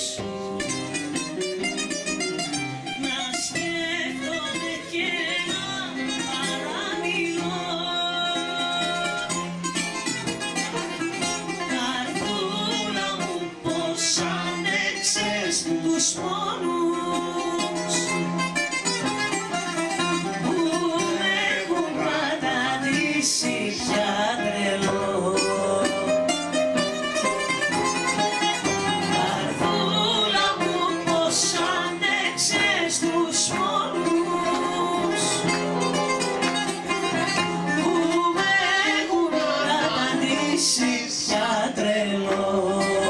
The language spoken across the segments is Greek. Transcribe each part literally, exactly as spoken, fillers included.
τους πόνους που με έχουν καταντήσει πια τρελό. Καρδούλα μου, πως άντεξες τους πόνους που με έχουν καταντήσει πια τρελό.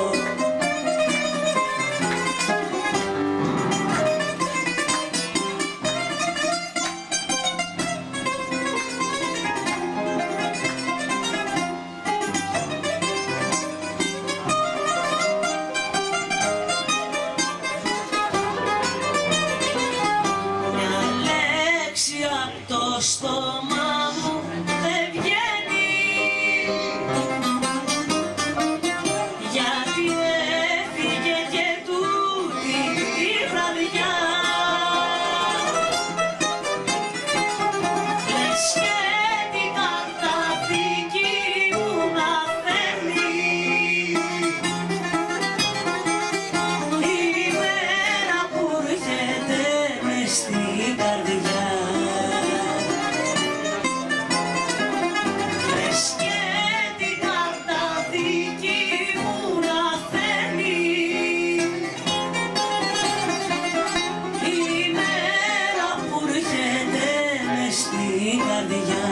Το στόμα μου δεν βγαίνει, γιατί έφυγε και τούτη τη βραδιά. Λες και την καταδίκη μου να φέρνει η μέρα που έρχεται μες στην καρδιά. Στην καρδιά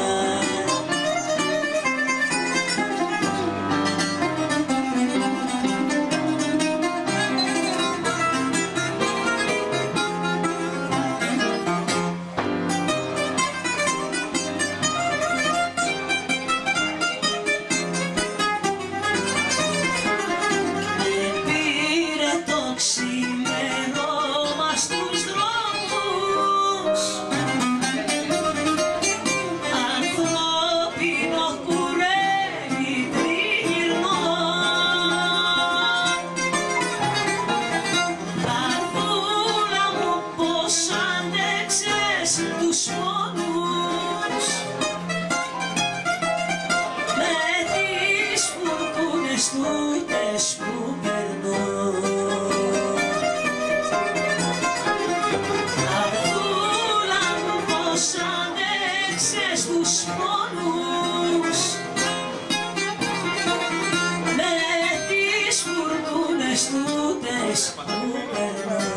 με πήρε το ξημέρωμα στους δρόμους, τους πόνους με τις φουρτούνες τούτες που περνώ. Καρδούλα μου, πως αντέξες τους πόνους με τις φουρτούνες τούτες που περνώ.